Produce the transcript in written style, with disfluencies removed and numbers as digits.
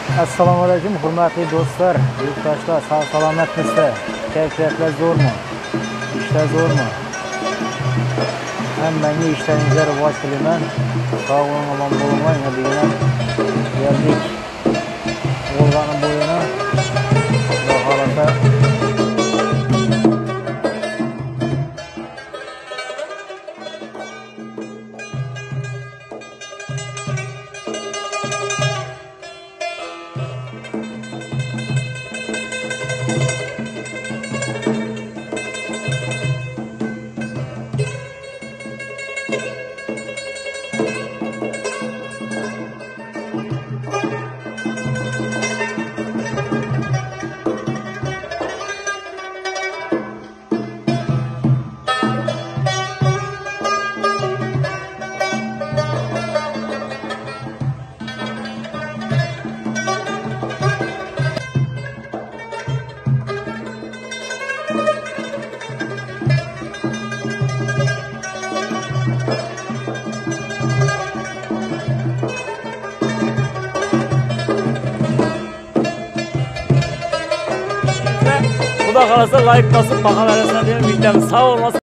Assalomu alaykum, hurmatli do'stlar, yurtdoshlar, salomatmisizlar? Kayfiyatlar zo'rmi? Ishlar zo'rmi? Hammangga ishlaringizga rivoj tilayman. Sog' bo'ling, omon bo'linglar. Degan geldik. Volgani bo'yini Xudo xolasa Xudo xolasa like bosib, baho berasizlar deb umid qilaman. Sog' bo'linglar.